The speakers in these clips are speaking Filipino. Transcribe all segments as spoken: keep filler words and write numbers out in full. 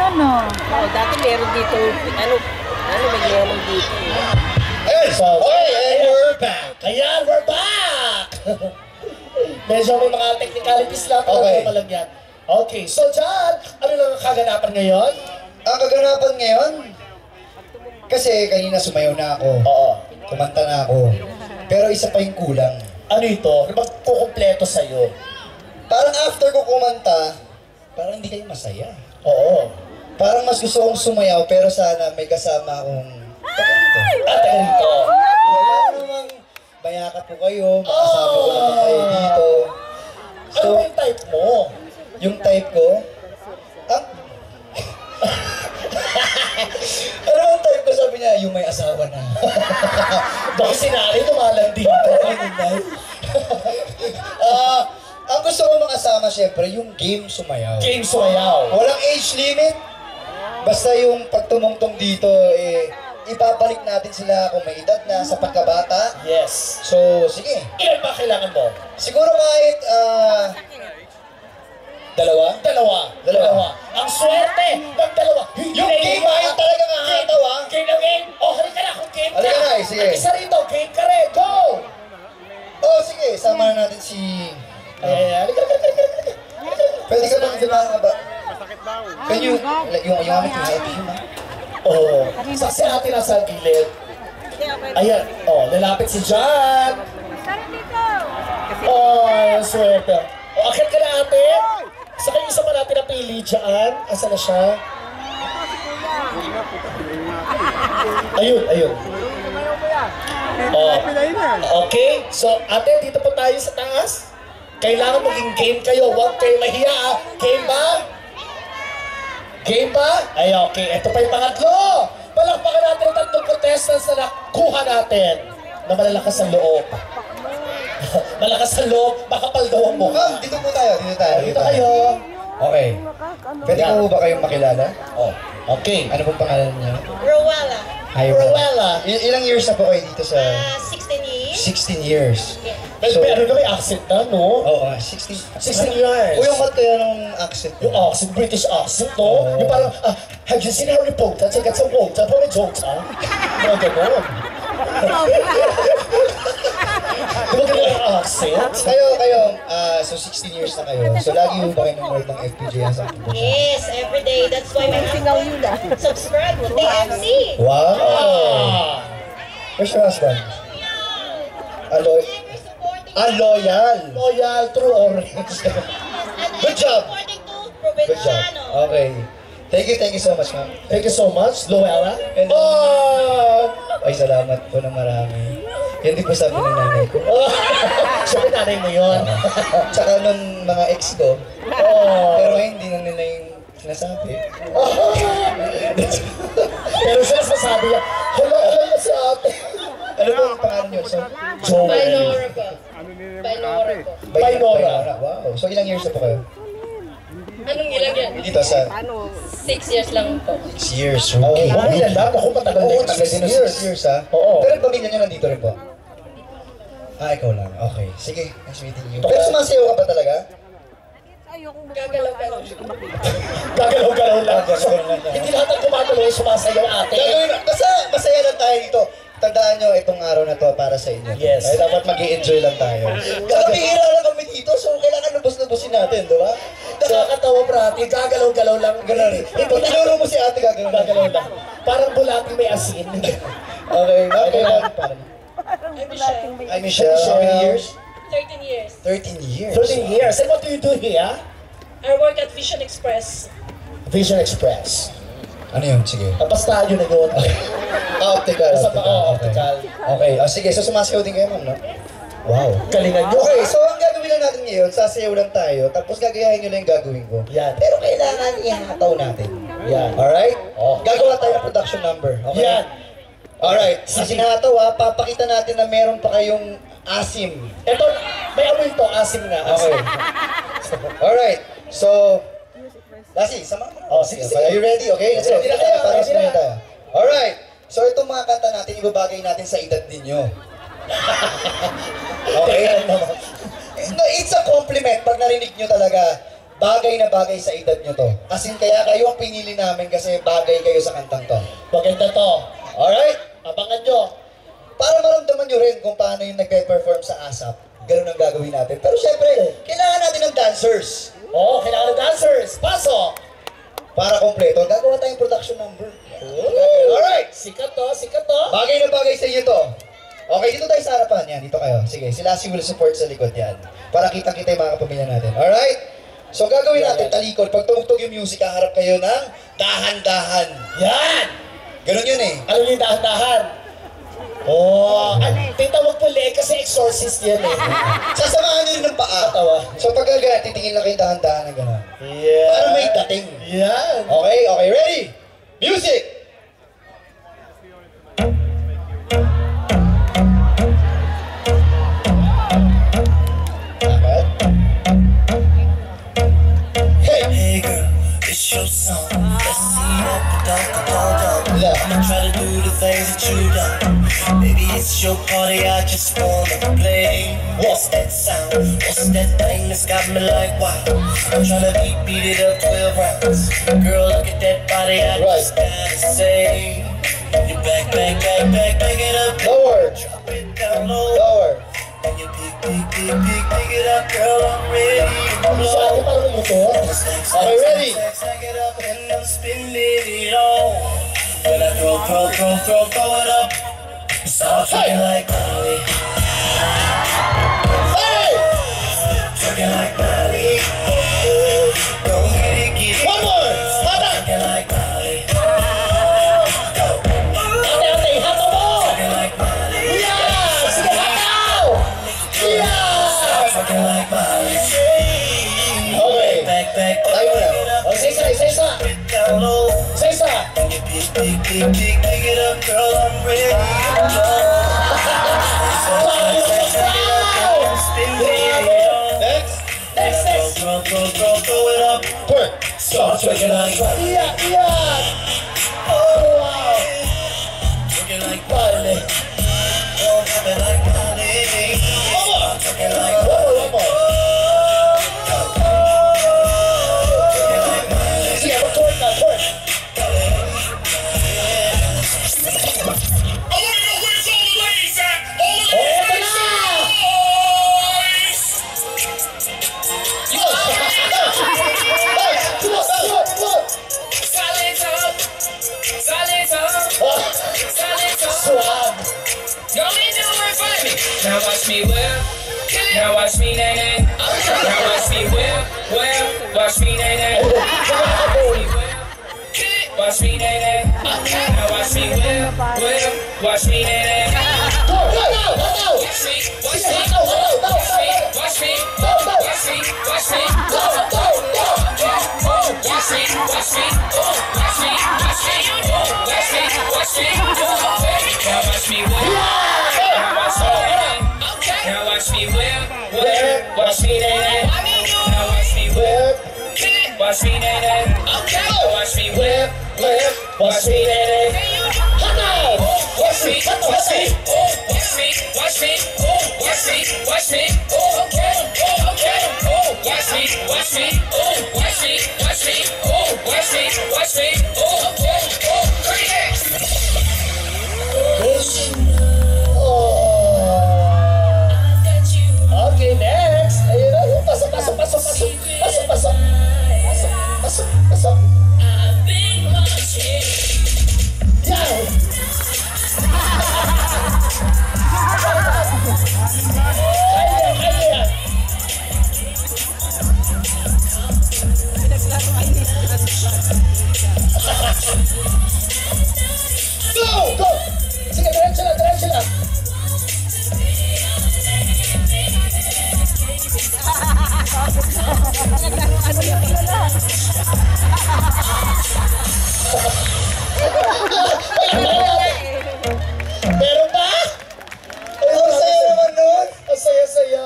ano? Oo, dati meron dito, ano, ano, may meron dito. Ayun, so, okay, and we're back. Ayan, we're back! Medyo may mga technicalities lang, pero Okay. okay. lang yan. Okay, so dyan, ano lang ang kaganapan ngayon? Ang kaganapan ngayon, kasi kanina sumayaw na ako. Oo. Kumanta na ako. Pero isa pa yung kulang. Ano ito? Ano bang kukumpleto sa'yo? Parang after ko kumanta, parang hindi kayo masaya. Oo. Parang mas gusto kong sumayaw, pero sana may kasama akong tagalito. At ganito. Parang namang bayakap ko kayo, makasama ko naman kayo dito. Ano ba yung type mo? Yung type ko, ang... ano ang type ko? Sabi niya, yung may asawa na. Baka sinari, tumalang dito. Ah, ang gusto ko makasama syempre, yung game sumayaw. Game sumayaw. Walang age limit. Basta yung pagtumungtong dito, eh, ibabalik natin sila kung may edad na sa pagkabata. Yes. So, sige. Ilan ba kailangan mo? Siguro kahit, ah, dalawa? Dalawa. Dalawa. Ang swerte ng dalawa. Yung game ba yung talagang nakakatawa? Game na game. O, halika na kung game ka. Halika na, eh, sige. At isa rito, game ka rin. Go! Oh, sige, sama na natin si... Ay, halika, halika, halika, halika. Pwede ka bang diba ba? Can you, like, yung, yung amit yung help you, ma? Oo. Sa si ate nasa gilid. Ayan. Oh, lalapit si John. Oh, ang swerte. O, akit ka na ate. Sa kayo isa pa natin napili dyan. Asa na siya? Ayun, ayun. Oh. Okay, so ate, dito po tayo sa taas. Kailangan maging game kayo. Huwag kayo mahiya. ah. Game ba? Game ba? Ay, okay. Ito pa yung pangatlo. Palakpakan natin ang tatlong contestants na nakuha natin na malalakas ang loob. Malakas ang loob, makapal daw ang mukha. Ma'am, dito po tayo, dito tayo. Dito kayo. Okay. Pwede ko ba kayong makilala? Oh, okay. Ano pong pangalan niyo? Rowella, Hi, Rowella. Il- ilang years na po kayo dito sa... uh, sixteen years. sixteen years. May, So- may ano na may accent na, no? Oo nga, sixteen. sixteen years. Uy, ang mat kaya nung accent Yung mo? accent, British accent, no? Oo. Yung parang, ah, have you seen Harry Potter? Check out some water, put a jokes, ha? Mga ganon. Di ba ganun ang accent? Kayo, kayo, ah, so sixteen years na kayo. So lagi mo ba kayo nanonood ng F P J sa akin? Yes, every day. That's why my husband subscribe to the M C. Wow! Ah! Where's your husband? Aloy. Never supporting Ah, loyal! Loyal, true orange. and Good job. supporting to Good job. Provinciano. Okay. Thank you, thank you so much, ma'am. Thank you so much, Loella. And- Oh! Ay, salamat po na marami. Yan din po sabi ng nanay ko. Oh! Sabi nanay mo yun. Tsaka nung mga ex ko, Oh! pero ngayon hindi na nila yung sinasabi. Pero siya sasabi niya, hala, hala si ate. Ano po ang pangalan niyo? So, Joel. Binora po. Binora po. Bay- Baynora. Baynora. Wow. So ilang years na po kayo? Anong ilang yan? Dito sa Six years lang po. six years. Oh, Okay. okay lang lang. Ako matagal na Oo, yung tagal din ng six years ha. Oo. Pero yung pamilya niyo nandito rin po? Ah, ikaw lang. Okay. Sige. Nice meeting you. Pero sumasayaw ka ba talaga? Gagalaw-galaw. Gagalaw-galaw lang. Gagalaw lang. Hindi lahat ng gumagalaw yung sumasayaw ate. Gagawin, basta masaya lang tayo dito. Tandaan nyo, itong araw na to para sa inyo. Yes. Ay, dapat mag-i-enjoy lang tayo. Saka bihira lang kami dito, so kailangan lubos-lubosin natin, di ba? Nakakatawa brate, gagalaw-galaw lang. Ganun. Kung tinuro mo si ate, gagawin Gagalaw lang. Parang bulati may asin. Okay, okay lang. I'm Michelle. Hi, Michelle. How many years? thirteen years. thirteen years. thirteen years. And what do you do here? I work at Vision Express. Vision Express. Ano yun? Sige. Tapos tayo na yun. Ah, optical. Sa pa, oh, Okay. optical. Okay, oh, sige. So sumasayaw din kayo, ma'am, no? Wow. Galingan nyo. Okay, so ang gagawin lang natin ngayon, sasayaw lang tayo, tapos gagayahin nyo lang yung gagawin ko. Yan. Pero kailangan ihataw natin. Yan. Alright? Oh. Gagawa tayo ng production number. Okay? Yan. Alright. Sa sinataw ha, papakita natin na meron pa kayong asim. Ito, may amoy to, asim nga. Okay. Alright. So, Lassie, sama mo. Oh, sige, sige. Are you ready? Okay, let's go. Ready na kayo, Para ready sa na. tayo. Alright. So, itong mga kanta natin, ibabagay natin sa edad ninyo. Okay? No, it's a compliment pag narinig nyo talaga bagay na bagay sa edad nyo to. As in, kaya kayo ang pinili namin kasi bagay kayo sa kantang to. Maganda to. Alright? Abangan nyo. Para maramdaman nyo rin kung paano yung nagpe-perform sa ASAP. Ganun ang gagawin natin. Pero syempre, kailangan natin ng dancers. Oo, kailangan ng dancers. Pasok! Para kompleto, gagawa tayong production number. Ooh. Alright! Sikat to, sikat to. Bagay na bagay sa inyo to. Okay, dito tayo sa harapan. Yan, dito kayo. Sige, sila si will support sa likod yan. Para kitang-kita yung mga kapamilya natin. Alright? So, gagawin natin, talikod. Pag tumugtog yung music, haharap kayo ng dahan-dahan. Yan! Ganun yun eh. Ano yung dahan-dahan? Oh, ay, tita, wag po leg kasi exorcist yan eh. Sasamahan nyo rin ng paa. Tawa. So, pag gagawin, titingin lang kayo dahan-dahan na gano'n. Yeah. Para may dating. Yan. Okay, okay, ready? Music! Dapat? Hey! Hey girl, it's your song. Let's see that the dog dog. Yeah. I'ma try to do the things that you done. Maybe it's your party, I just wanna play. What's that sound? What's that thing that's got me like wow? I'm tryna beat, beat it up twelve rounds. Girl, look at that body, I Right. just gotta say. You back, back, back, back, back it up. Lower! Drop it down low. Lower! And you pick, pick, pick, pick, pick it up, girl, I'm ready to Ano sa akin blow. parang ito? Okay, ready? Stack it up and I'm spinning it all. When I throw, throw, throw, throw, throw it up, start twerking like Molly, Hey! twerking like Molly. Don't get it, get it. One more! Mata! Twerking like Molly, Ate, ate, hato mo! twerking like Molly, Yeah! Sige, hataw! Yeah! twerking like Molly. Okay. Back, back, Tayo na. pick it up, O, isa, isa, isa, isa. drop it down low. Isa, isa. And you pick, pick, pick, pick, pick it up, girl, I'm ready to blow. Spin it on. Next! Next, next. Throw, throw, throw, throw it up. Twerk! Start twerking like Iyak, iyak! Oh, wow! twerking like Pare. oh, twerking like Molly. Twerking like One more, one more. twerking like Molly. Sige, mag-twerk na, twerk. Oh, eto na! Nice! Come on, come on, come on! Swag! Now watch me whip, now watch me nae nae. Now watch me whip, whip, watch me nae nae. Watch me nae nae. Now watch me whip, whip, watch me nae nae. Go, go, go, go, go! Watch me, watch Sige, me, hataw, hataw, hataw, hataw! watch me, Go, go! watch me, watch me, Go, go, go! watch me, watch me, watch me, watch me, watch me, watch me. Now watch me whip, now watch me nae nae. Now watch me whip, whip, watch me nae nae. Now watch me whip, watch me nae nae. Now watch me whip, whip, watch me nae nae. Hataw! Watch me, Hataw, watch me, hataw! watch me, watch me, watch me, watch me. Okay, okay. Watch me, watch me, watch me, watch me, watch me, watch me. Okay, Okay, next! Ayun na, ayun. Pasok, pasok, pasok, pasok! Pasok, pasok! Pasok, pasok, pasok! Yan! Kaya yan, kaya yan! Go! Go! Sige, diretso lang, diretso lang! Meron ba? Ay, ang saya naman nun! Ang saya-saya.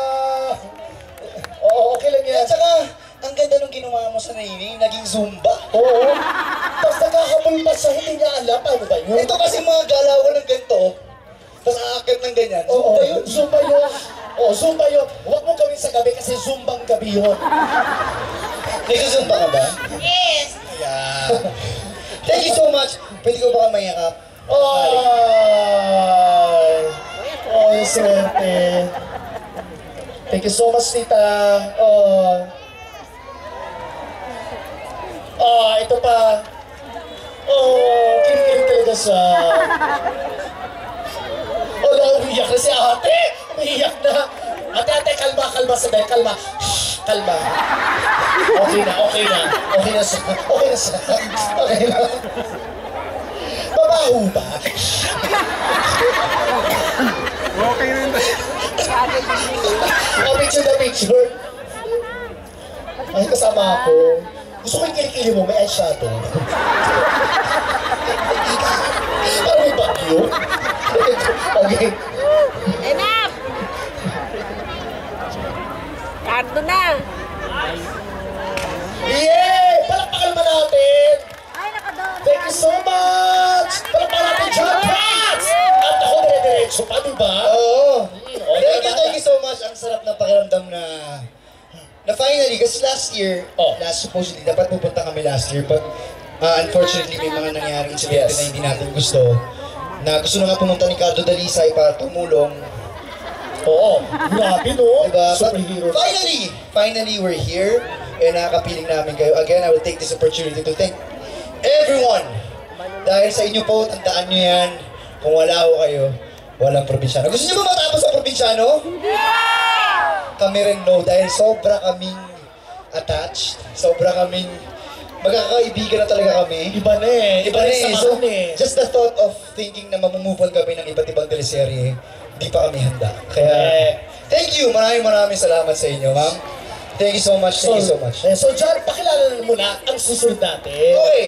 Oo, okay lang yan. At saka, ang ganda nung ginawa mo sa Nainay, naging Zumba. Oo. Tapos nagkakamulpas siya, hindi niya alam. Ano ba yun? Ito kasi mga galawan ng ganito, tapos aakit ng ganyan. Oo, Zumba yun. Zumba yun. Oh, Zumba yun. Huwag mo gawin sa gabi kasi Zumbang gabi yun. Nagsusumpa ka ba? Yes. Yeah. Thank you so much. Pwede ko ba ka mayakap? Ay! Oh, yung swerte. Thank you so much, tita. Oh. Oh, ito pa. Oh, kinikilig talaga siya. Oh, no, umiyak na si ate. Umiyak na. Ate, ate, kalma, kalma. Sabay, kalma. Shh, kalma. Okay na, okay na. Okay na siya. Okay na siya. Okay na. Mabaho ba? Okay rin ba? Oh, picture na picture. Ay, kasama ako. Gusto ko yung kilikili mo, may eyeshadow. Parang may bagyo. Okay. Enough! Kardo na! Yay! Palakpakan mo natin! Ay, nakadoon! Thank you so much! Palakpakan natin, John Prats! At ako dire-diretso pa, diba? Oo. Okay, Thank you, thank you so much. Ang sarap ng pakiramdam na na finally, kasi last year, Oh. last supposedly, dapat pupunta kami last year, but uh, unfortunately, may mga nangyaring incident Yes. na hindi natin gusto. Na gusto na nga pumunta ni Cardo Dalisay para tumulong. Oo. Grabe, no? Diba? But Superhero. finally, finally, we're here. And nakakapiling namin kayo. Again, I will take this opportunity to thank everyone. Dahil sa inyo po, tandaan nyo yan. Kung wala ho kayo, walang probinsyano. Gusto nyo ba matapos sa probinsyano? Kami rin no, dahil sobra kaming attached, sobra kaming magkakaibigan na talaga kami. Iba na eh. Iba na eh. So, samahan eh. just the thought of thinking na mamumove on kami ng iba't ibang teleserye, di pa kami handa. Kaya, Correct. thank you, maraming maraming salamat sa inyo, ma'am. Thank you so much, thank you so much. eh, So, John, pakilala mo na ang susunod natin. Okay.